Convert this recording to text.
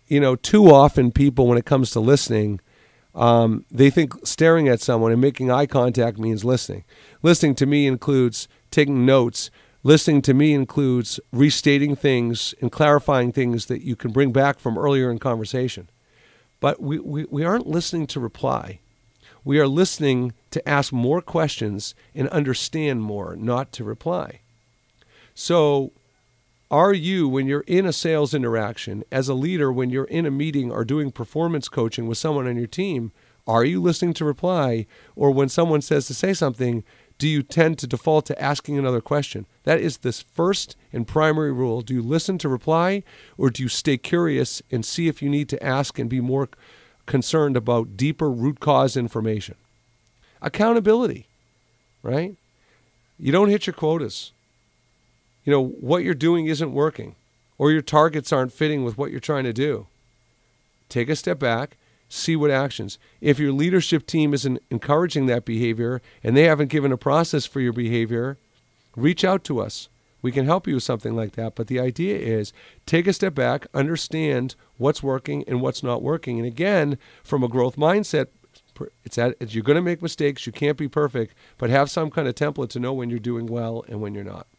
too often people, when it comes to listening, they think staring at someone and making eye contact means listening. Listening to me includes taking notes. Listening to me includes restating things and clarifying things that you can bring back from earlier in conversation. But we aren't listening to reply. We are listening to ask more questions and understand more, not to reply. So are you, when you're in a sales interaction, as a leader, when you're in a meeting or doing performance coaching with someone on your team, are you listening to reply? Or when someone says to say something, do you tend to default to asking another question? That is this first and primary rule. Do you listen to reply, or do you stay curious and see if you need to ask and be more concerned about deeper root cause information? Accountability, right? You don't hit your quotas. What you're doing isn't working, or your targets aren't fitting with what you're trying to do. Take a step back, see what actions. If your leadership team isn't encouraging that behavior and they haven't given a process for your behavior, reach out to us. We can help you with something like that. But the idea is take a step back, understand what's working and what's not working. And again, from a growth mindset, you're going to make mistakes. You can't be perfect, but have some kind of template to know when you're doing well and when you're not.